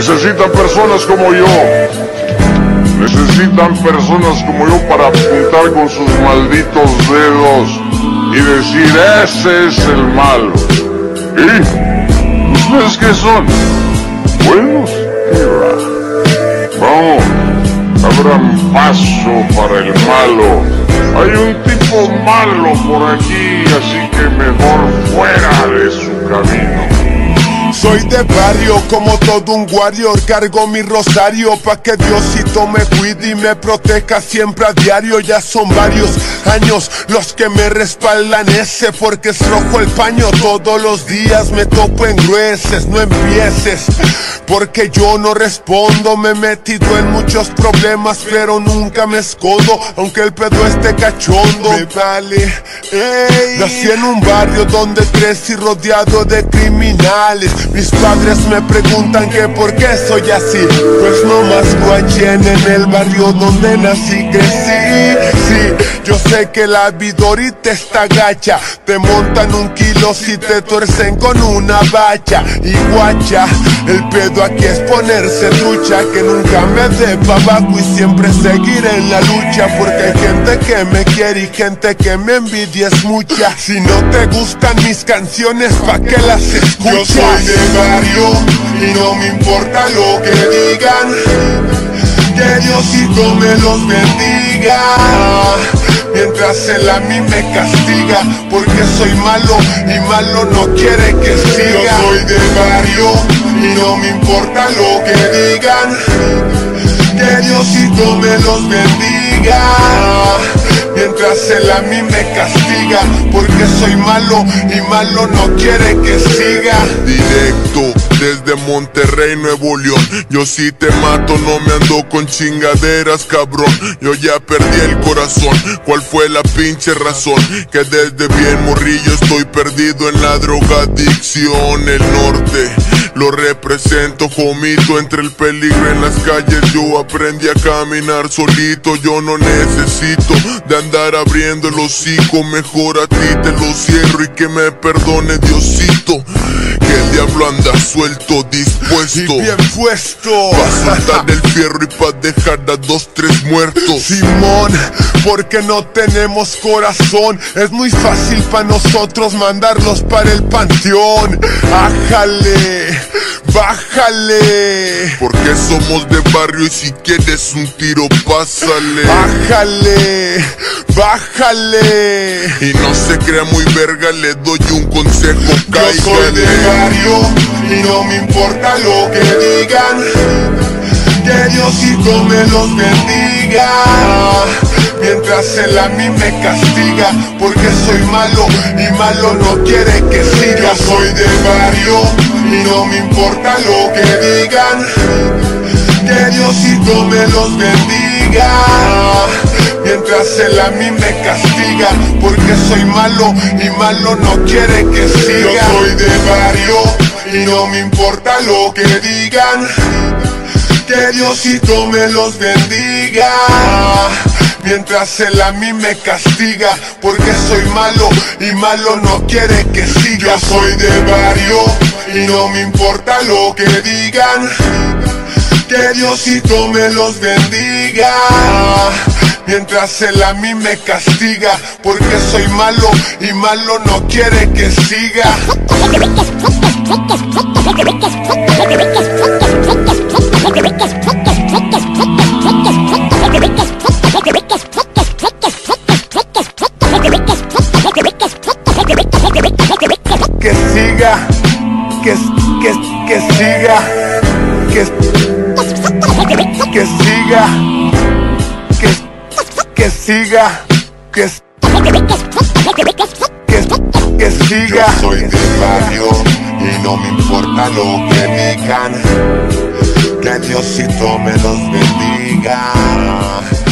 Necesitan personas como yo. Necesitan personas como yo para apuntar con sus malditos dedos y decir, ese es el malo. ¿Y ustedes qué son? Buenos. Vamos, abran paso para el malo. Hay un tipo malo por aquí, así que mejor fuera de su camino. Soy de barrio, como todo un warrior, cargo mi rosario pa' que Diosito me cuide y me proteja siempre a diario. Ya son varios años los que me respaldan ese, porque es rojo el paño, todos los días me topo en grueces. No empieces, porque yo no respondo, me he metido en muchos problemas, pero nunca me escondo, aunque el pedo esté cachondo. Me vale, ey. Nací en un barrio donde crecí rodeado de criminales. Mis padres me preguntan que por qué soy así, pues no más guachén en el barrio donde nací, crecí. Sí, yo sé que la vida ahorita está gacha, te montan un kilo si te tuercen con una bacha. Y guacha, el pedo aquí es ponerse trucha, que nunca me dé pa' abajo y siempre seguir en la lucha, porque hay gente que me quiere y gente que me envidia es mucha. Si no te gustan mis canciones, ¿pa' qué las escuchas? Yo soy de barrio y no me importa lo que digan, que Diosito me los bendiga, mientras él a mí me castiga, porque soy malo y malo no quiere que siga. Yo soy de barrio y no me importa lo que digan, que Diosito me los bendiga, mientras él a mí me castiga, porque soy malo y malo no quiere que siga. Directo desde Monterrey, Nuevo León, yo si te mato no me ando con chingaderas, cabrón. Yo ya perdí el corazón, ¿cuál fue la pinche razón? Que desde bien morrillo estoy perdido en la drogadicción. El norte lo represento, jomito, entre el peligro en las calles yo aprendí a caminar solito. Yo no necesito de andar abriendo el hocico, mejor a ti te lo cierro y que me perdone Diosito, que el diablo anda suelto, dispuesto y bien puesto pa' soltar el fierro y pa' dejar a 2, 3 muertos. Simón, porque no tenemos corazón, es muy fácil pa' nosotros mandarlos para el panteón. Ájale, bájale, porque somos de barrio y si quieres un tiro pásale. Bájale, bájale, y no se crea muy verga, le doy un consejo, cáigale. Yo soy de barrio y no me importa lo que digan, que Diosito me los bendiga, mientras él a mí me castiga, porque soy malo y malo no quiere que siga. Yo soy de barrio y no me importa lo que digan, que Diosito me los bendiga, mientras él a mí me castiga, porque soy malo y malo no quiere que siga. Yo soy de barrio y no me importa lo que digan, que Diosito me los bendiga, mientras él a mí me castiga, porque soy malo y malo no quiere que siga. Yo soy de barrio y no me importa lo que digan, que Diosito me los bendiga, mientras él a mí me castiga, porque soy malo y malo no quiere que siga. Que siga, que siga, que siga, que siga, que siga. Yo soy de barrio y no me importa lo que digan, que Diosito me los bendiga.